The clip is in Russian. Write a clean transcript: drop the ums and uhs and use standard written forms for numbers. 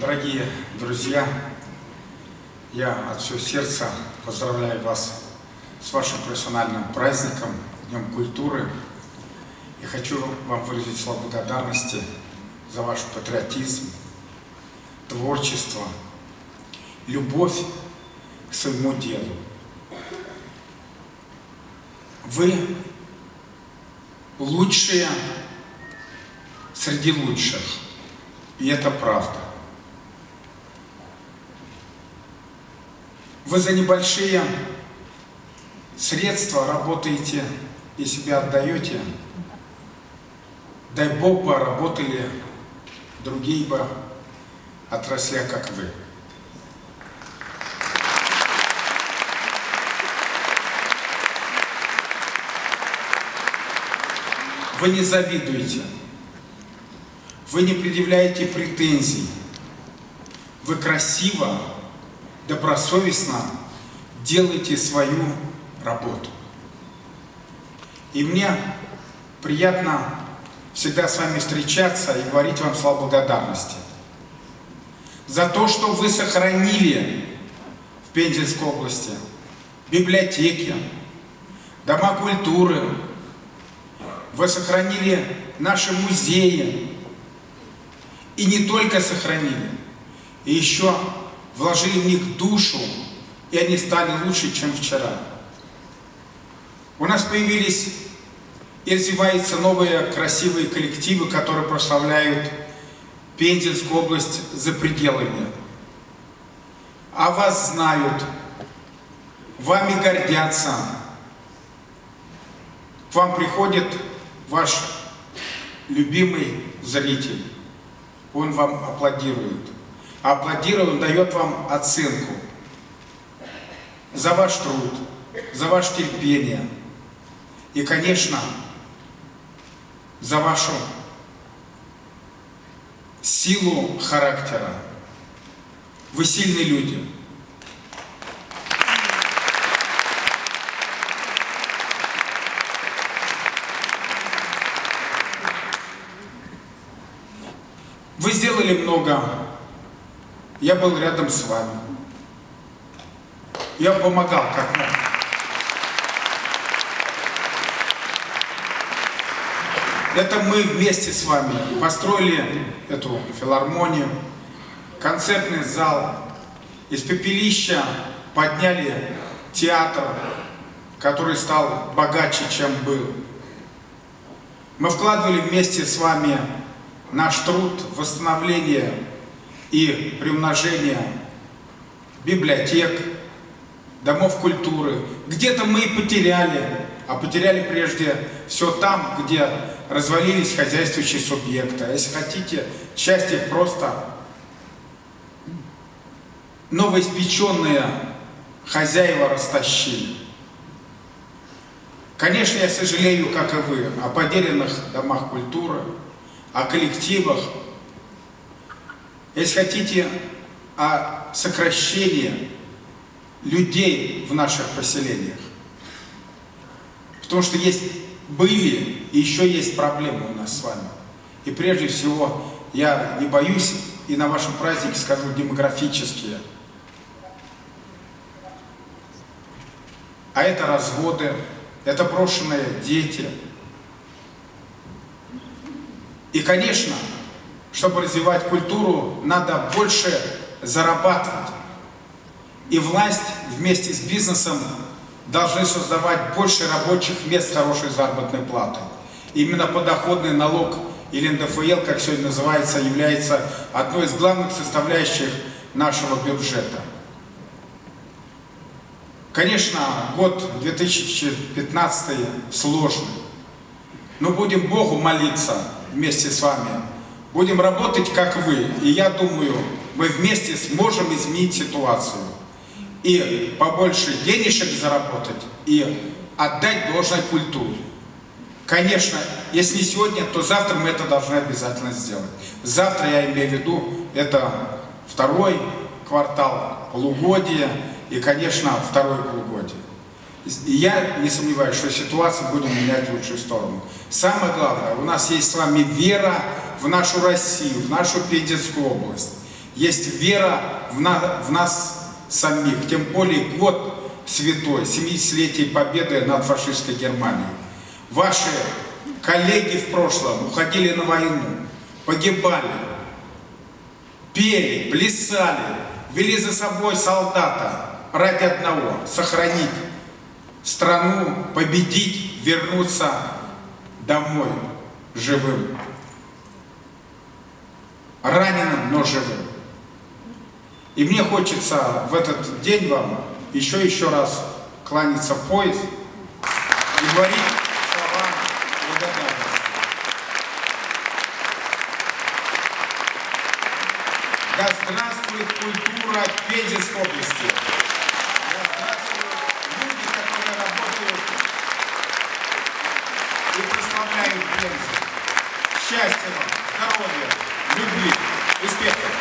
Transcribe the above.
Дорогие друзья, я от всего сердца поздравляю вас с вашим профессиональным праздником, Днем культуры. И хочу вам выразить слова благодарности за ваш патриотизм, творчество, любовь к своему делу. Вы лучшие среди лучших, и это правда. Вы за небольшие средства работаете и себя отдаете. Дай Бог бы работали другие бы отрасли, как вы. Вы не завидуете, вы не предъявляете претензий, вы красиво, добросовестно делаете свою работу. И мне приятно всегда с вами встречаться и говорить вам слова благодарности за то, что вы сохранили в Пензенской области библиотеки, дома культуры, вы сохранили наши музеи. И не только сохранили, и еще вложили в них душу, и они стали лучше, чем вчера. У нас появились и развиваются новые красивые коллективы, которые прославляют Пензенскую область за пределами. А вас знают, вами гордятся. К вам приходит ваш любимый зритель. Он вам аплодирует. А аплодирует, он дает вам оценку за ваш труд, за ваше терпение и, конечно, за вашу силу характера. Вы сильные люди. Вы сделали много. Я был рядом с вами. Я помогал как мог. Это мы вместе с вами построили эту филармонию, концертный зал. Из пепелища подняли театр, который стал богаче, чем был. Мы вкладывали вместе с вами наш труд в восстановление и приумножение библиотек, домов культуры. Где-то мы и потеряли, а потеряли прежде все там, где развалились хозяйствующие субъекты. А если хотите, часть их просто новоиспеченные хозяева растащили. Конечно, я сожалею, как и вы, о потерянных домах культуры, о коллективах, если хотите, о сокращении людей в наших поселениях. Потому что были и еще есть проблемы у нас с вами. И прежде всего, я не боюсь, и на вашем празднике скажу, демографические. А это разводы, это брошенные дети. И, конечно, чтобы развивать культуру, надо больше зарабатывать. И власть вместе с бизнесом должны создавать больше рабочих мест с хорошей заработной платой. Именно подоходный налог, или НДФЛ, как сегодня называется, является одной из главных составляющих нашего бюджета. Конечно, год 2015 сложный, но будем Богу молиться вместе с вами. Будем работать, как вы. И я думаю, мы вместе сможем изменить ситуацию. И побольше денежек заработать, и отдать должной культуре. Конечно, если не сегодня, то завтра мы это должны обязательно сделать. Завтра, я имею в виду, это второй квартал, полугодие и, конечно, второе полугодие. И я не сомневаюсь, что ситуацию будем менять в лучшую сторону. Самое главное, у нас есть с вами вера в нашу Россию, в нашу Пензенскую область. есть вера в нас самих. Тем более год святой, 70-летие победы над фашистской Германией. Ваши коллеги в прошлом уходили на войну, погибали, пели, плясали, вели за собой солдата ради одного — сохранить страну, победить, вернуться домой живым. Раненым, но живым. И мне хочется в этот день вам еще раз кланяться в пояс и говорить слова благодарности. Да здравствует культура Пензенской области. Да здравствуют люди, которые работают и прославляют Пензу. Счастья вам, здоровья, любви, успехов.